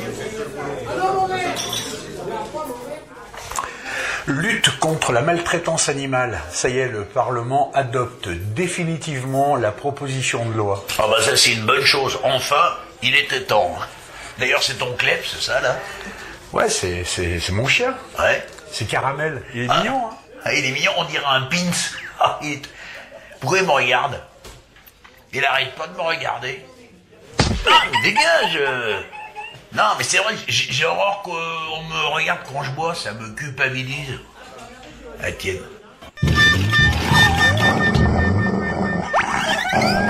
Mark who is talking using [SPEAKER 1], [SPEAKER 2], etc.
[SPEAKER 1] Lutte contre la maltraitance animale. Ça y est, le Parlement adopte définitivement la proposition de loi.
[SPEAKER 2] Ah bah ça c'est une bonne chose. Enfin, il était temps. D'ailleurs c'est ton Kleb, c'est ça là?
[SPEAKER 1] Ouais, c'est mon chien.
[SPEAKER 2] Ouais.
[SPEAKER 1] C'est Caramel. Il est mignon, hein.
[SPEAKER 2] Ah, il est mignon, on dirait un pins. Ah, pourquoi il me regarde? Il arrête pas de me regarder. Ah, dégage. Non, mais c'est vrai, j'ai horreur qu'on me regarde quand je bois, ça me culpabilise. Ah, tienne.